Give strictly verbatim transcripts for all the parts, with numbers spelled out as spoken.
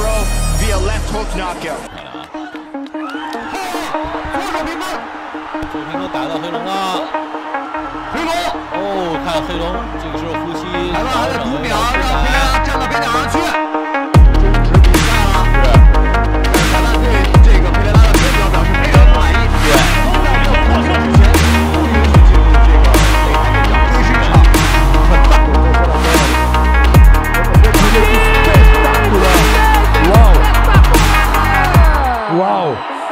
row via left hook knockout. 左平都打到黑龙了，黑龙哦，看黑龙这个时候呼吸， 裁判还得读秒，让出佩雷拉来。 站到北场上去，终止比赛了。是，裁判对这个佩雷拉的判决表示非常不满意。对，都在这过程之前不允许进入这个擂台现场，这是一场很大的这个高压。Uau! Uau!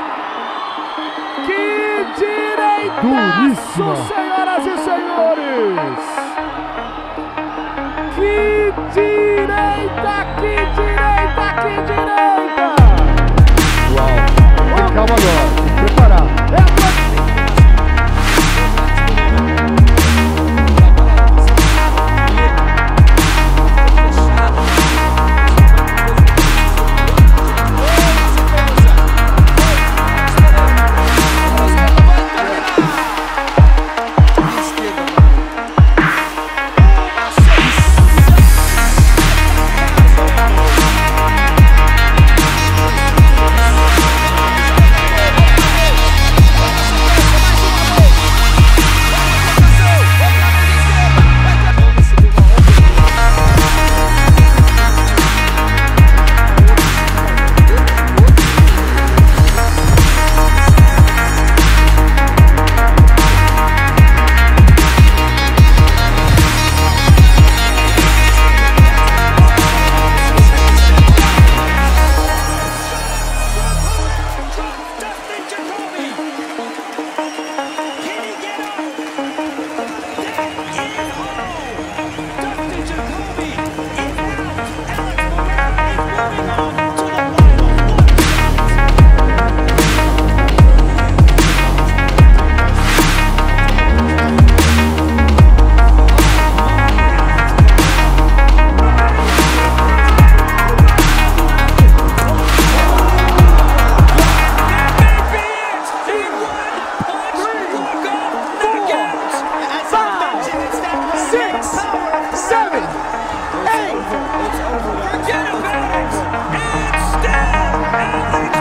Que direitaço, senhoras e senhores! Que direita, que direita, que direita! Uau! Calma agora, tem que preparar. É a seven, eight, forget about it, it's still